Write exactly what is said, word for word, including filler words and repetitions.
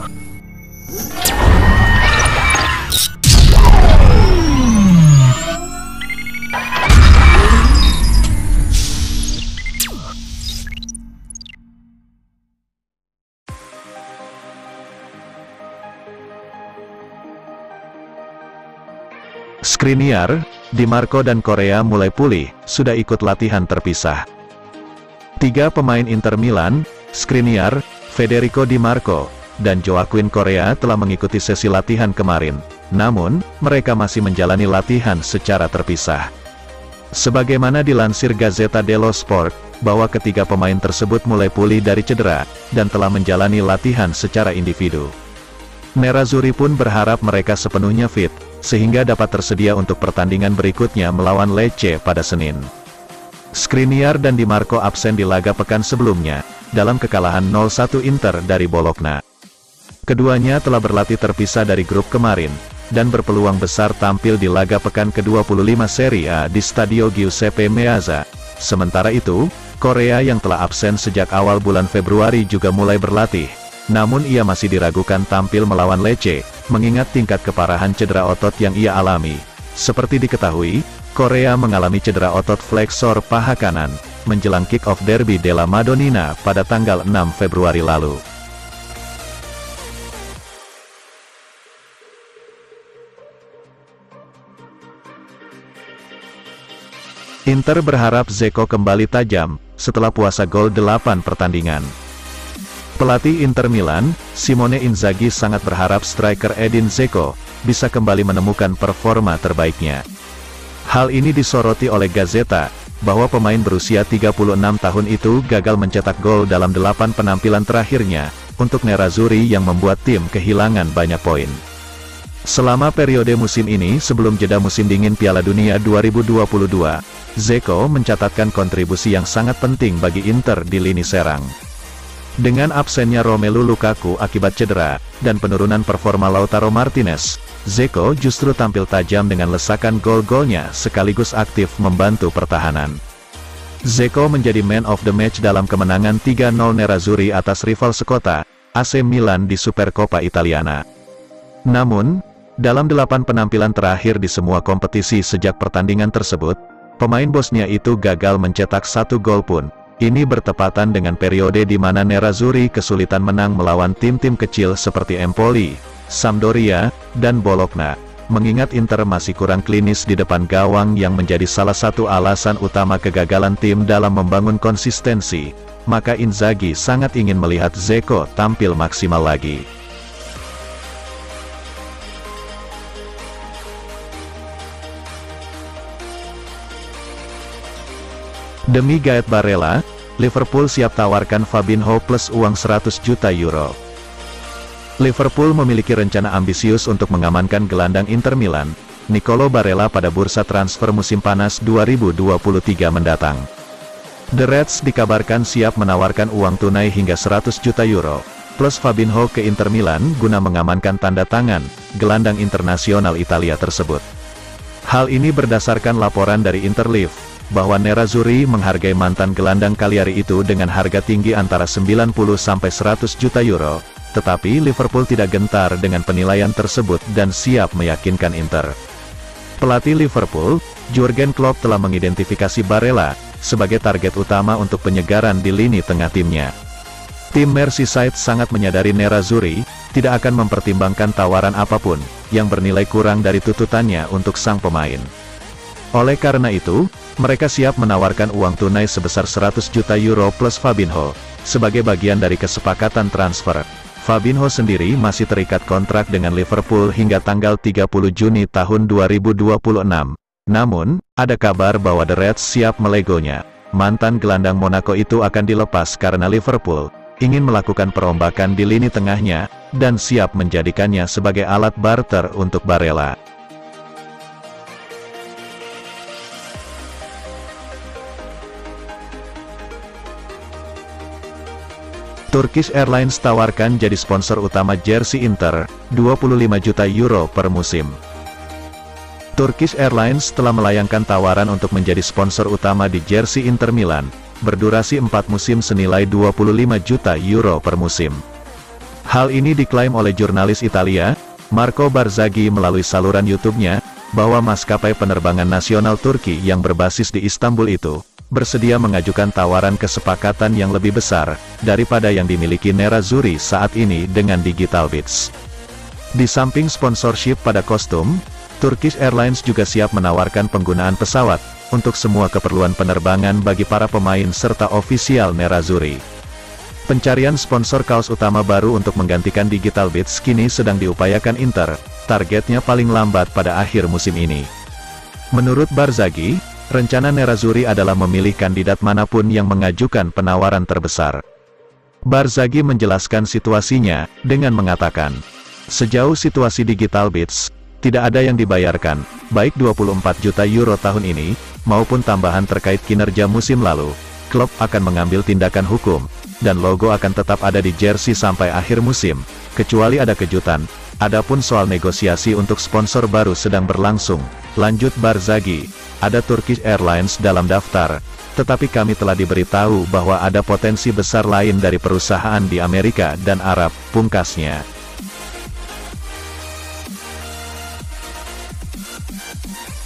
Skriniar, Dimarco dan Korea mulai pulih, sudah ikut latihan terpisah. Tiga pemain Inter Milan, Skriniar, Federico Dimarco, dan Joaquin Korea telah mengikuti sesi latihan kemarin, namun, mereka masih menjalani latihan secara terpisah. Sebagaimana dilansir Gazzetta dello Sport, bahwa ketiga pemain tersebut mulai pulih dari cedera, dan telah menjalani latihan secara individu. Nerazzurri pun berharap mereka sepenuhnya fit, sehingga dapat tersedia untuk pertandingan berikutnya melawan Lecce pada Senin. Skriniar dan Dimarco absen di laga pekan sebelumnya, dalam kekalahan nol satu Inter dari Bologna. Keduanya telah berlatih terpisah dari grup kemarin, dan berpeluang besar tampil di laga pekan ke dua puluh lima Serie A di Stadio Giuseppe Meazza. Sementara itu, Korea yang telah absen sejak awal bulan Februari juga mulai berlatih, namun ia masih diragukan tampil melawan Lecce, mengingat tingkat keparahan cedera otot yang ia alami. Seperti diketahui, Korea mengalami cedera otot fleksor paha kanan, menjelang kick-off Derby della Madonnina pada tanggal enam Februari lalu. Inter berharap Dzeko kembali tajam, setelah puasa gol delapan pertandingan. Pelatih Inter Milan, Simone Inzaghi sangat berharap striker Edin Dzeko bisa kembali menemukan performa terbaiknya. Hal ini disoroti oleh Gazzetta, bahwa pemain berusia tiga puluh enam tahun itu gagal mencetak gol dalam delapan penampilan terakhirnya, untuk Nerazzurri yang membuat tim kehilangan banyak poin. Selama periode musim ini sebelum jeda musim dingin Piala Dunia dua ribu dua puluh dua, Dzeko mencatatkan kontribusi yang sangat penting bagi Inter di lini serang. Dengan absennya Romelu Lukaku akibat cedera, dan penurunan performa Lautaro Martinez, Dzeko justru tampil tajam dengan lesakan gol-golnya sekaligus aktif membantu pertahanan. Dzeko menjadi man of the match dalam kemenangan tiga nol Nerazzurri atas rival sekota, A C Milan di Supercoppa Italiana. Namun, dalam delapan penampilan terakhir di semua kompetisi sejak pertandingan tersebut, pemain Bosnia itu gagal mencetak satu gol pun. Ini bertepatan dengan periode di mana Nerazzurri kesulitan menang melawan tim-tim kecil seperti Empoli, Sampdoria, dan Bologna. Mengingat Inter masih kurang klinis di depan gawang yang menjadi salah satu alasan utama kegagalan tim dalam membangun konsistensi, maka Inzaghi sangat ingin melihat Dzeko tampil maksimal lagi. Demi Gaet Barella, Liverpool siap tawarkan Fabinho plus uang seratus juta euro. Liverpool memiliki rencana ambisius untuk mengamankan gelandang Inter Milan, Nicolo Barella pada bursa transfer musim panas dua ribu dua puluh tiga mendatang. The Reds dikabarkan siap menawarkan uang tunai hingga seratus juta euro, plus Fabinho ke Inter Milan guna mengamankan tanda tangan gelandang internasional Italia tersebut. Hal ini berdasarkan laporan dari Interlive, bahwa Nerazzurri menghargai mantan gelandang Cagliari itu dengan harga tinggi antara sembilan puluh sampai seratus juta euro, tetapi Liverpool tidak gentar dengan penilaian tersebut dan siap meyakinkan Inter. Pelatih Liverpool, Jurgen Klopp telah mengidentifikasi Barella sebagai target utama untuk penyegaran di lini tengah timnya. Tim Merseyside sangat menyadari Nerazzurri tidak akan mempertimbangkan tawaran apapun yang bernilai kurang dari tuntutannya untuk sang pemain. Oleh karena itu, mereka siap menawarkan uang tunai sebesar seratus juta euro plus Fabinho, sebagai bagian dari kesepakatan transfer. Fabinho sendiri masih terikat kontrak dengan Liverpool hingga tanggal tiga puluh Juni tahun dua ribu dua puluh enam. Namun, ada kabar bahwa The Reds siap melegonya. Mantan gelandang Monaco itu akan dilepas karena Liverpool ingin melakukan perombakan di lini tengahnya, dan siap menjadikannya sebagai alat barter untuk Barella. Turkish Airlines tawarkan jadi sponsor utama jersey Inter, dua puluh lima juta euro per musim. Turkish Airlines telah melayangkan tawaran untuk menjadi sponsor utama di jersey Inter Milan, berdurasi empat musim senilai dua puluh lima juta euro per musim. Hal ini diklaim oleh jurnalis Italia, Marco Barzaghi melalui saluran YouTube-nya, bahwa maskapai penerbangan nasional Turki yang berbasis di Istanbul itu, bersedia mengajukan tawaran kesepakatan yang lebih besar, daripada yang dimiliki Nerazzurri saat ini dengan Digital Beats. Di samping sponsorship pada kostum, Turkish Airlines juga siap menawarkan penggunaan pesawat, untuk semua keperluan penerbangan bagi para pemain serta ofisial Nerazzurri. Pencarian sponsor kaos utama baru untuk menggantikan Digital Beats kini sedang diupayakan Inter, targetnya paling lambat pada akhir musim ini. Menurut Barzaghi, rencana Nerazzurri adalah memilih kandidat manapun yang mengajukan penawaran terbesar. Barzaghi menjelaskan situasinya, dengan mengatakan, sejauh situasi Digital Beats, tidak ada yang dibayarkan, baik dua puluh empat juta euro tahun ini, maupun tambahan terkait kinerja musim lalu. Klub akan mengambil tindakan hukum, dan logo akan tetap ada di jersey sampai akhir musim, kecuali ada kejutan. Adapun soal negosiasi untuk sponsor baru sedang berlangsung, lanjut Barzaghi, ada Turkish Airlines dalam daftar, tetapi kami telah diberitahu bahwa ada potensi besar lain dari perusahaan di Amerika dan Arab, pungkasnya.